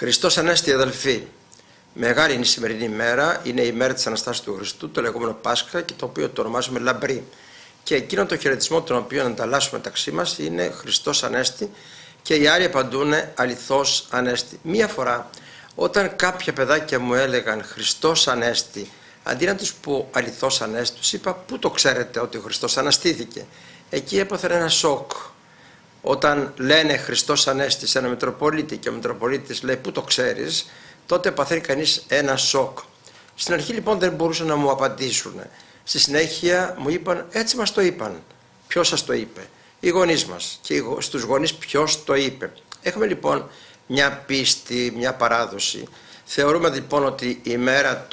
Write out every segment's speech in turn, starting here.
Χριστός Ανέστη, αδελφοί. Μεγάλη είναι η σημερινή ημέρα, είναι η μέρα της Αναστάσεως του Χριστού, το λεγόμενο Πάσχα, και το οποίο το ονομάζουμε λαμπρή. Και εκείνο το χαιρετισμό τον οποίο ανταλλάσσουμε μεταξύ μας είναι Χριστός Ανέστη, και οι άλλοι απαντούν αληθώς Ανέστη. Μία φορά, όταν κάποια παιδάκια μου έλεγαν Χριστός Ανέστη, αντί να τους πω αληθώς Ανέστη, τους είπα πού το ξέρετε ότι ο Χριστός αναστήθηκε. Εκεί έπαθαν ένα σοκ. Όταν λένε Χριστός Ανέστη σε ένα Μητροπολίτη και ο Μητροπολίτης λέει πού το ξέρεις, τότε παθαίνει κανείς ένα σοκ. Στην αρχή λοιπόν δεν μπορούσαν να μου απαντήσουν. Στη συνέχεια μου είπαν έτσι μας το είπαν. Ποιος σας το είπε? Οι γονείς μας. Και στους γονείς ποιος το είπε? Έχουμε λοιπόν μια πίστη, μια παράδοση. Θεωρούμε λοιπόν ότι η μέρα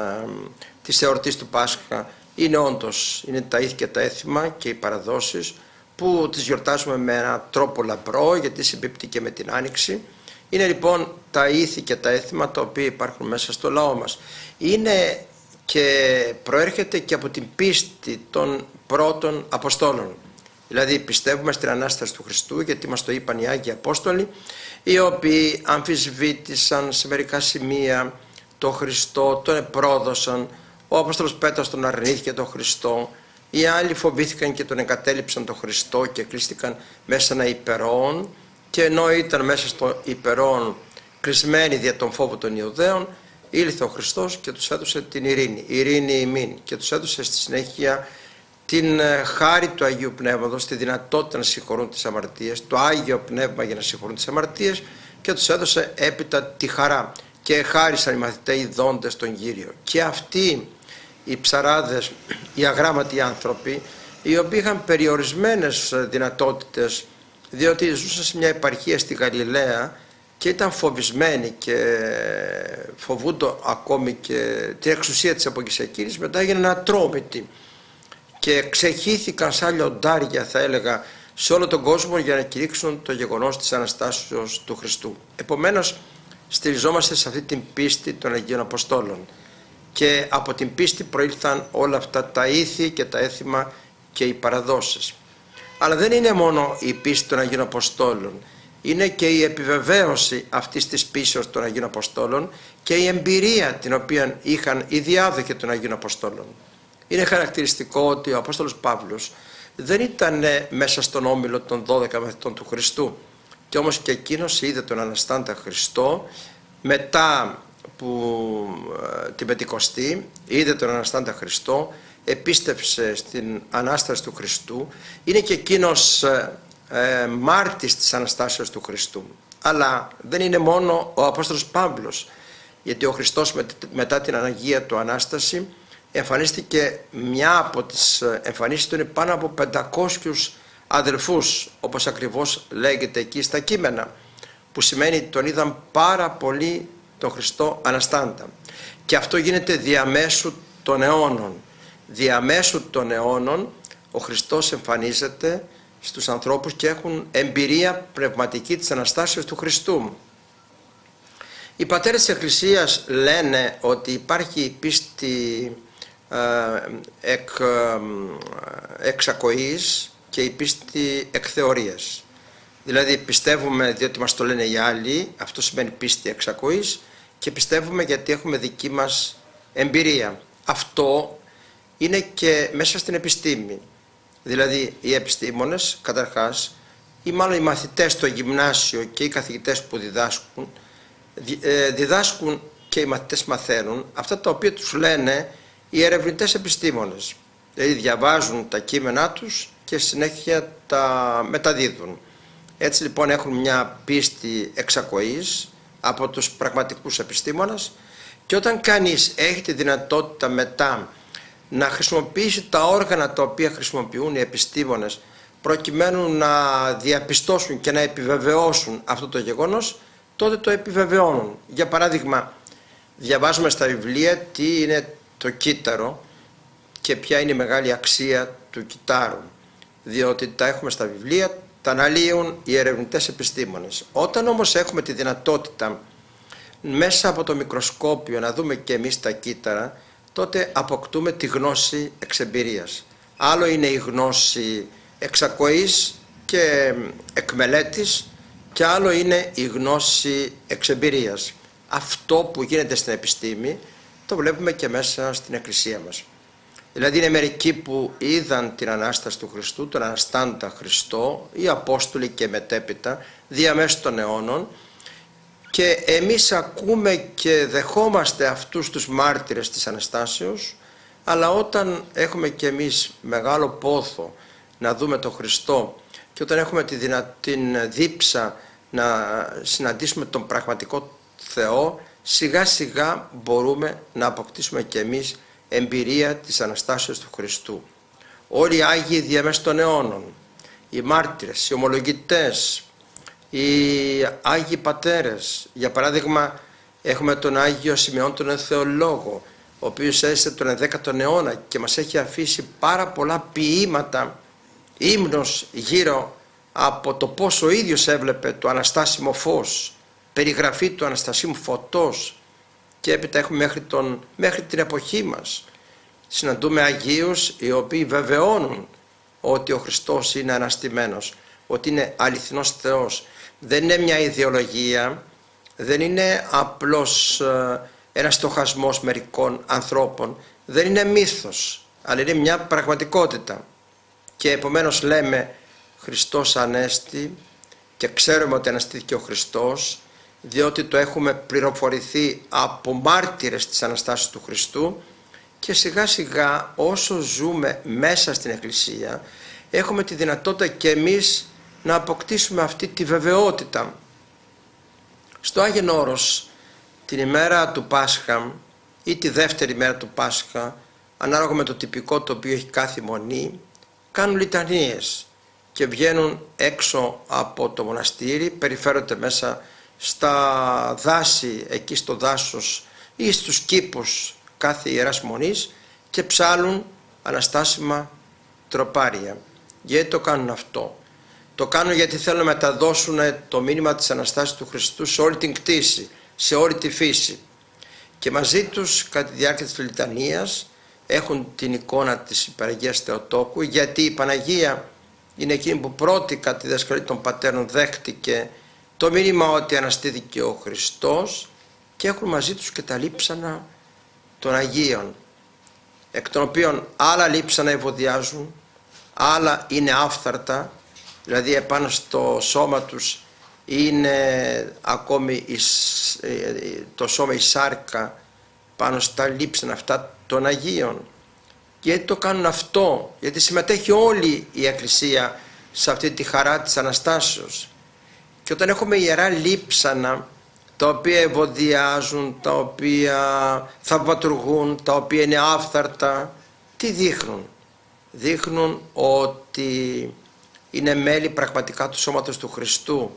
της εορτής του Πάσχα είναι όντως είναι τα ήθη και τα έθιμα και οι παραδόσεις που τις γιορτάζουμε με έναν τρόπο λαμπρό, γιατί συμπίπτει και με την Άνοιξη. Είναι λοιπόν τα ήθη και τα έθιμα τα οποία υπάρχουν μέσα στο λαό μας. Είναι και προέρχεται και από την πίστη των πρώτων Αποστόλων. Δηλαδή πιστεύουμε στην Ανάσταση του Χριστού, γιατί μας το είπαν οι Άγιοι Απόστολοι, οι οποίοι αμφισβήτησαν σε μερικά σημεία τον Χριστό, τον επρόδωσαν. Ο Απόστολος Πέτρος τον αρνήθηκε τον Χριστό. Οι άλλοι φοβήθηκαν και τον εγκατέλειψαν τον Χριστό και κλείστηκαν μέσα σε ένα υπερόν, και ενώ ήταν μέσα στο υπερόν κλεισμένοι δια τον φόβο των Ιουδαίων, ήλθε ο Χριστός και τους έδωσε την ειρήνη, ειρήνη ημίν, και τους έδωσε στη συνέχεια την χάρη του Αγίου Πνεύματος, τη δυνατότητα να συγχωρούν τις αμαρτίες, το Άγιο Πνεύμα για να συγχωρούν τις αμαρτίες, και τους έδωσε έπειτα τη χαρά, και χάρισαν οι μαθηταίοι ειδώντες τον Κύριο. Και αυτοί οι ψαράδες, οι αγράμματοι άνθρωποι, οι οποίοι είχαν περιορισμένες δυνατότητες, διότι ζούσαν σε μια επαρχία στη Γαλιλαία και ήταν φοβισμένοι και φοβούνται ακόμη και την εξουσία της εποχής εκείνης, μετά έγιναν ατρόμητοι και ξεχύθηκαν σαν λιοντάρια, θα έλεγα, σε όλο τον κόσμο για να κηρύξουν το γεγονός της Αναστάσεως του Χριστού. Επομένως, στηριζόμαστε σε αυτή την πίστη των Αγίων Αποστόλων, και από την πίστη προήλθαν όλα αυτά τα ήθη και τα έθιμα και οι παραδόσεις. Αλλά δεν είναι μόνο η πίστη των Αγίων Αποστόλων, είναι και η επιβεβαίωση αυτής της πίστης των Αγίων Αποστόλων και η εμπειρία την οποία είχαν οι διάδοχοι των Αγίων Αποστόλων. Είναι χαρακτηριστικό ότι ο Απόστολος Παύλος δεν ήταν μέσα στον όμιλο των 12 μαθητών του Χριστού, και όμως και εκείνος είδε τον Αναστάντα Χριστό μετά την Πεντηκοστή, είδε τον Αναστάντα Χριστό, επίστεψε στην Ανάσταση του Χριστού, είναι και εκείνος μάρτης της Αναστάσεως του Χριστού. Αλλά δεν είναι μόνο ο Απόστολος Παύλος, γιατί ο Χριστός μετά την Αγία του Ανάσταση εμφανίστηκε, μια από τις εμφανίσεις του είναι πάνω από 500 αδελφούς, όπως ακριβώς λέγεται εκεί στα κείμενα, που σημαίνει τον είδαν πάρα πολύ τον Χριστό Αναστάντα. Και αυτό γίνεται διαμέσου των αιώνων. Διαμέσου των αιώνων ο Χριστός εμφανίζεται στους ανθρώπους και έχουν εμπειρία πνευματική της Αναστάσεως του Χριστού. Οι πατέρες της Εκκλησίας λένε ότι υπάρχει η πίστη εξ ακοής και η πίστη εκ θεωρίας. Δηλαδή πιστεύουμε διότι μας το λένε οι άλλοι, αυτό σημαίνει πίστη εξ ακοής, και πιστεύουμε γιατί έχουμε δική μας εμπειρία. Αυτό είναι και μέσα στην επιστήμη. Δηλαδή οι επιστήμονες καταρχάς, ή μάλλον οι μαθητές στο γυμνάσιο και οι καθηγητές που διδάσκουν και οι μαθητές μαθαίνουν αυτά τα οποία τους λένε οι ερευνητές επιστήμονες. Δηλαδή διαβάζουν τα κείμενά τους και συνέχεια τα μεταδίδουν. Έτσι λοιπόν έχουν μια πίστη εξ ακοής από τους πραγματικούς επιστήμονες, και όταν κανείς έχει τη δυνατότητα μετά να χρησιμοποιήσει τα όργανα τα οποία χρησιμοποιούν οι επιστήμονες προκειμένου να διαπιστώσουν και να επιβεβαιώσουν αυτό το γεγονός, τότε το επιβεβαιώνουν. Για παράδειγμα, διαβάζουμε στα βιβλία τι είναι το κύτταρο και ποια είναι η μεγάλη αξία του κυττάρου, διότι τα έχουμε στα βιβλία, τα αναλύουν οι ερευνητές επιστήμονες. Όταν όμως έχουμε τη δυνατότητα μέσα από το μικροσκόπιο να δούμε και εμείς τα κύτταρα, τότε αποκτούμε τη γνώση εξ εμπειρίας. Άλλο είναι η γνώση εξ ακοής και εκ μελέτης, και άλλο είναι η γνώση εξ εμπειρίας. Αυτό που γίνεται στην επιστήμη το βλέπουμε και μέσα στην Εκκλησία μας. Δηλαδή είναι μερικοί που είδαν την Ανάσταση του Χριστού, τον Αναστάντα Χριστό, οι Απόστολοι και μετέπειτα, διαμέσου των αιώνων, και εμείς ακούμε και δεχόμαστε αυτούς τους μάρτυρες της Αναστάσεως, αλλά όταν έχουμε και εμείς μεγάλο πόθο να δούμε τον Χριστό και όταν έχουμε την δίψα να συναντήσουμε τον πραγματικό Θεό, σιγά σιγά μπορούμε να αποκτήσουμε και εμείς εμπειρία της Αναστάσεως του Χριστού. Όλοι οι Άγιοι διαμέσου των αιώνων, οι μάρτυρες, οι ομολογητές, οι Άγιοι Πατέρες, για παράδειγμα έχουμε τον Άγιο Σημεών τον Θεολόγο, ο οποίος έζησε τον 11ο αιώνα και μας έχει αφήσει πάρα πολλά ποίηματα, ύμνος γύρω από το πώς ο ίδιος έβλεπε το αναστάσιμο φως, περιγραφή του αναστασίμου φωτός, και έπειτα έχουμε μέχρι την εποχή μας. Συναντούμε Αγίους οι οποίοι βεβαιώνουν ότι ο Χριστός είναι αναστημένος, ότι είναι αληθινός Θεός. Δεν είναι μια ιδεολογία, δεν είναι απλώς ένας στοχασμός μερικών ανθρώπων, δεν είναι μύθος, αλλά είναι μια πραγματικότητα. Και επομένως λέμε Χριστός Ανέστη, και ξέρουμε ότι αναστήθηκε ο Χριστός, διότι το έχουμε πληροφορηθεί από μάρτυρες της Αναστάσεως του Χριστού, και σιγά σιγά όσο ζούμε μέσα στην Εκκλησία έχουμε τη δυνατότητα και εμείς να αποκτήσουμε αυτή τη βεβαιότητα. Στο Άγιον Όρος την ημέρα του Πάσχα ή τη δεύτερη μέρα του Πάσχα, ανάλογα με το τυπικό το οποίο έχει κάθε μονή, κάνουν λιτανίες και βγαίνουν έξω από το μοναστήρι, περιφέρονται μέσα στα δάση, εκεί στο δάσος ή στους κήπους κάθε ιεράς μονής, και ψάλουν αναστάσιμα τροπάρια. Γιατί το κάνουν αυτό? Το κάνουν γιατί θέλουν να μεταδώσουν το μήνυμα της Αναστάσεως του Χριστού σε όλη την κτήση, σε όλη τη φύση. Και μαζί τους κατά τη διάρκεια της λιτανίας έχουν την εικόνα της Υπεραγίας Θεοτόκου, γιατί η Παναγία είναι εκείνη που πρώτη κατά τη διδασκαλία των πατέρων δέχτηκε το μήνυμα ότι αναστήθηκε ο Χριστός, και έχουν μαζί τους και τα λείψανα των Αγίων, εκ των οποίων άλλα λείψανα ευωδιάζουν, άλλα είναι άφθαρτα, δηλαδή επάνω στο σώμα τους είναι ακόμη το σώμα η σάρκα πάνω στα λείψανα αυτά των Αγίων. Γιατί το κάνουν αυτό? Γιατί συμμετέχει όλη η Εκκλησία σε αυτή τη χαρά της Αναστάσεως. Και όταν έχουμε ιερά λείψανα τα οποία ευωδιάζουν, τα οποία θαυματουργούν, τα οποία είναι άφθαρτα, τι δείχνουν? Δείχνουν ότι είναι μέλη πραγματικά του σώματος του Χριστού,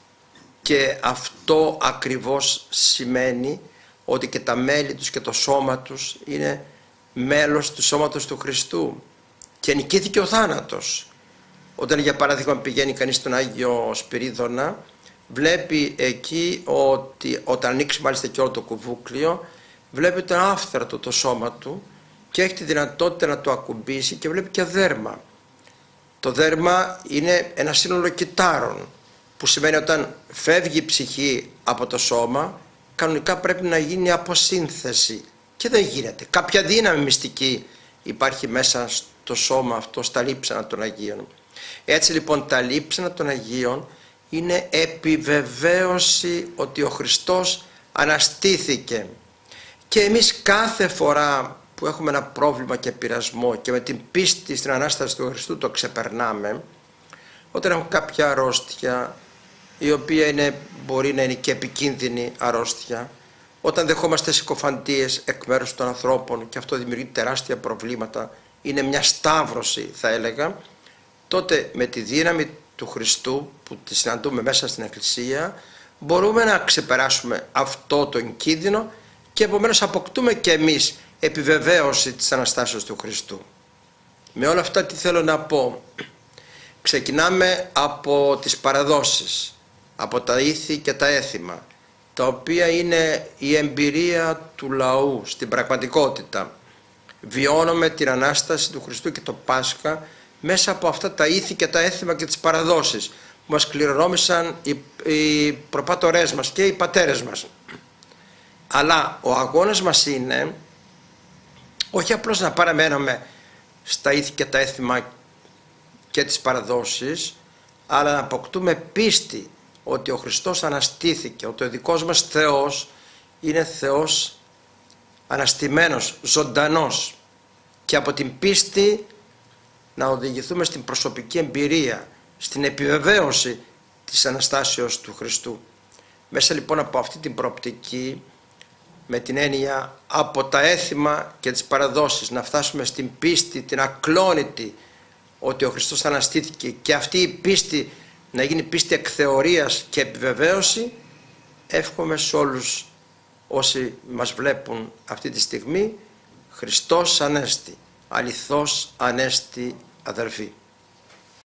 και αυτό ακριβώς σημαίνει ότι και τα μέλη τους και το σώμα τους είναι μέλος του σώματος του Χριστού, και νικήθηκε ο θάνατος. Όταν για παράδειγμα πηγαίνει κανείς στον Άγιο Σπυρίδωνα, βλέπει εκεί ότι όταν ανοίξει μάλιστα και όλο το κουβούκλιο, βλέπει ότι είναι άφθαρτο το σώμα του και έχει τη δυνατότητα να το ακουμπήσει, και βλέπει και δέρμα. Το δέρμα είναι ένα σύνολο κυτάρων, που σημαίνει όταν φεύγει η ψυχή από το σώμα, κανονικά πρέπει να γίνει αποσύνθεση, και δεν γίνεται. Κάποια δύναμη μυστική υπάρχει μέσα στο σώμα αυτό, στα λείψανα των Αγίων. Έτσι λοιπόν τα λείψανα των Αγίων είναι επιβεβαίωση ότι ο Χριστός αναστήθηκε, και εμείς κάθε φορά που έχουμε ένα πρόβλημα και πειρασμό και με την πίστη στην Ανάσταση του Χριστού το ξεπερνάμε, όταν έχουμε κάποια αρρώστια η οποία μπορεί να είναι και επικίνδυνη αρρώστια, όταν δεχόμαστε συκοφαντίες εκ μέρους των ανθρώπων και αυτό δημιουργεί τεράστια προβλήματα, είναι μια σταύρωση θα έλεγα, τότε με τη δύναμη του Χριστού που τη συναντούμε μέσα στην Εκκλησία μπορούμε να ξεπεράσουμε αυτό τον κίνδυνο, και επομένως αποκτούμε και εμείς επιβεβαίωση της Αναστάσεως του Χριστού. Με όλα αυτά τι θέλω να πω? Ξεκινάμε από τις παραδόσεις, από τα ήθη και τα έθιμα, τα οποία είναι η εμπειρία του λαού στην πραγματικότητα. Βιώνουμε την Ανάσταση του Χριστού και το Πάσχα μέσα από αυτά τα ήθη και τα έθιμα και τις παραδόσεις, που μας κληρονόμησαν οι προπάτορές μας και οι πατέρες μας. Αλλά ο αγώνας μας είναι όχι απλώς να παραμένουμε στα ήθη και τα έθιμα και τις παραδόσεις, αλλά να αποκτούμε πίστη ότι ο Χριστός αναστήθηκε, ότι ο δικός μας Θεός είναι Θεός αναστημένος, ζωντανός, και από την πίστη να οδηγηθούμε στην προσωπική εμπειρία, στην επιβεβαίωση της Αναστάσεως του Χριστού. Μέσα λοιπόν από αυτή την προοπτική, με την έννοια από τα έθιμα και τις παραδόσεις να φτάσουμε στην πίστη, την ακλόνητη, ότι ο Χριστός αναστήθηκε, και αυτή η πίστη να γίνει πίστη εκθεωρίας και επιβεβαίωση, εύχομαι σε όλους όσοι μας βλέπουν αυτή τη στιγμή, Χριστός Ανέστη, αληθώς Ανέστη αδερφοί.